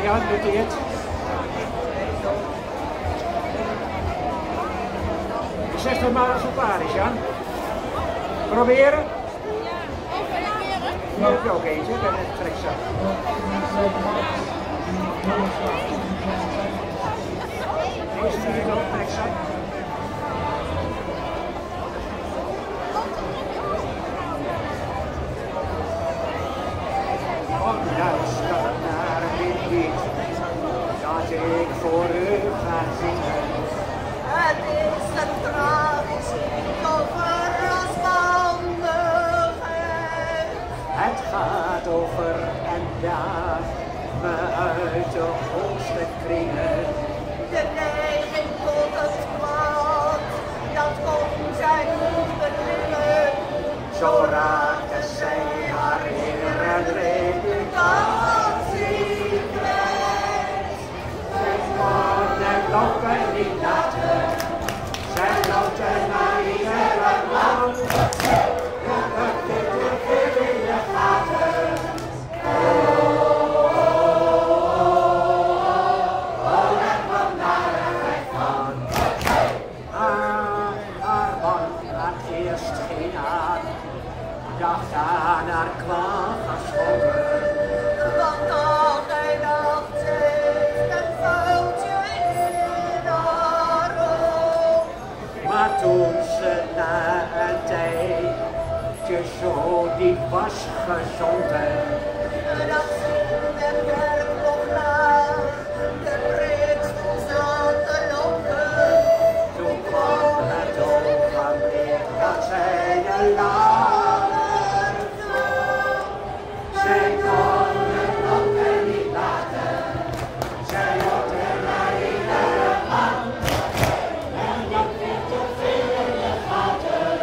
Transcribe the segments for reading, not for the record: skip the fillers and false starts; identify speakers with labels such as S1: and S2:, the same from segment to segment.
S1: Jan, doet hij het? Zeg het maar als het klaar is, Jan. Proberen? Ja, heb je ook eentje, dan is het trekzak. Deze hier ook trekzak. Luister naar dit lied dat ik voor u ga zingen.
S2: Het is een tragisch lied over losbandigheid.
S1: Het gaat over en daar me uit de hoogste kringen.
S2: De neiging tot het kwaad, dat kon zij niet bedwingen.
S1: Zo raakte zij haar eer en reputatie kwijt. Zij kon de lokken niet laten, zij loten naar iedere land. Ja, dat zit er veel in de gaten. Oh, daar kwam narigheid van. Haar man had eerst geen aan. Dacht aan haar kwaal geschonken.
S2: Want al hij dacht heeft een vuiltje in haar oog.
S1: Maar toen ze na een tijdje zo diep was gezonken,
S2: Dat zien de kerkklok de preekstoel zat te lonken.
S1: toen kwam het ogenblik dat zij de ladder trok. Zij kon het lokken niet laten, zij lotte naar iedere man. En dat werd te veel in de gaten.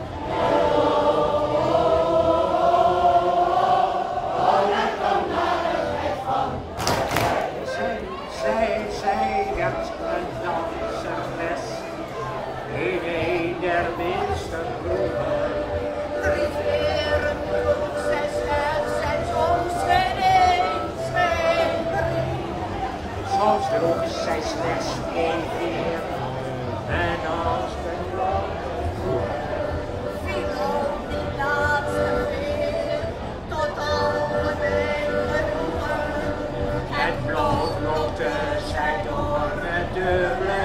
S1: Zij werd een danseres in een der minste kroegen.
S2: 3 veren droeg zij slechts en soms geen eens geen 3.
S1: Soms droeg zij slechts 1 veer en als de klok
S2: Viel op die laatste veer tot alle genoegen.
S1: en bloot lokte zij door met dubbele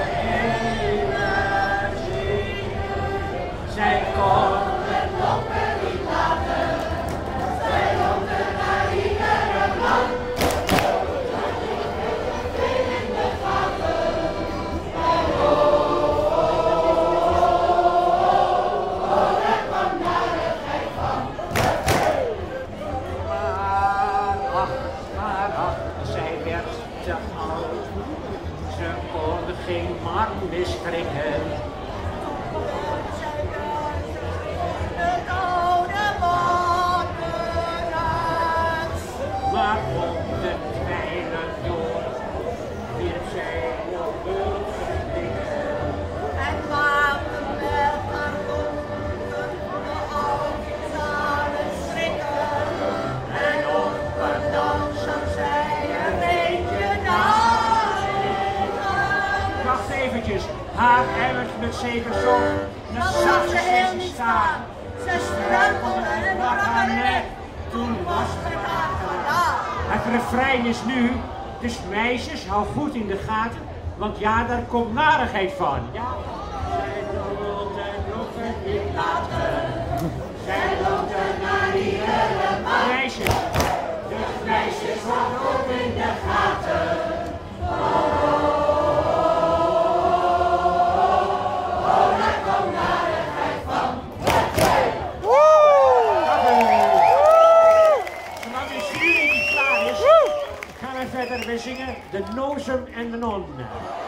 S1: energie. Zij kon het lokken niet laten, zij lokte naar iedere man. Maar ach, zij werd te oud. Ze kon geen man miskringen.
S2: Zij danste het oude mannenhuis.
S1: Maar om de twijlen door wierp zij op hulpse dingen.
S2: En maakte met haar longen de oudjes aan het schrikken.
S1: En op een dag
S2: Zou zij een beetje naliegen.
S1: wacht eventjes, haar emmert met zeker zo.
S2: Dan zag ze heel niet staan. Ze struikelde en brak haar nek. Toen was het haar gedaan.
S1: Het refrein is nu, dus meisjes, hou goed in de gaten, want ja, daar komt narigheid van. Ja. Zij lotte blokken niet laten, zij lotte naar iedere man. Meisjes, dus meisjes, hou goed in de gaten. Zolang de jury niet klaar is, gaan we verder. We zingen de Nozem en de Non.